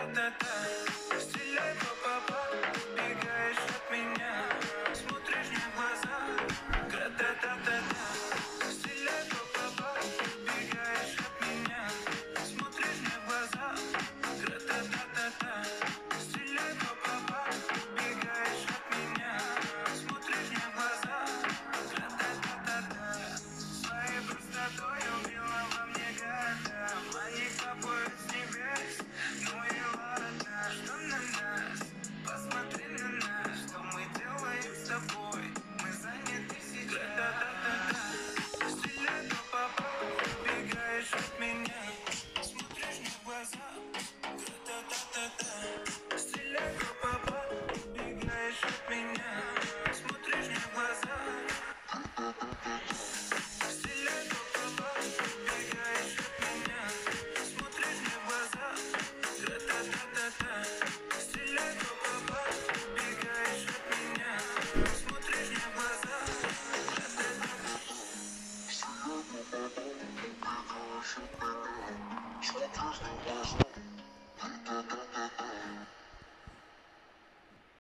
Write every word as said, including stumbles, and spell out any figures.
Гра-та-та-та, стреляй по попа, убегаешь от меня, смотришь мне в глаза. Гра-та-та-та-та, стреляй по попа, убегаешь от меня, смотришь мне в глаза. Гра-та-та-та-та, стреляй по попа, убегаешь от меня, смотришь мне в глаза. Гра-та-та-та-та, своей простотой убила во мне города, моих тобой с небес. Ну и ладно, что на нас, посмотри на нас, что мы делаем с тобой, мы заняты сейчас. Гра-та-та-та-та, стреляй по попа, убегаешь от меня, смотришь мне в глаза. Гра-та-та-та-та, стреляй по попа, убегаешь от меня, смотришь мне в глаза. Стреляй по попа, убегаешь от меня, смотришь мне в глаза. Гра-та-та-та-та, стреляй по попа, убегаешь от меня, смотришь мне в глаза. Что должен, должен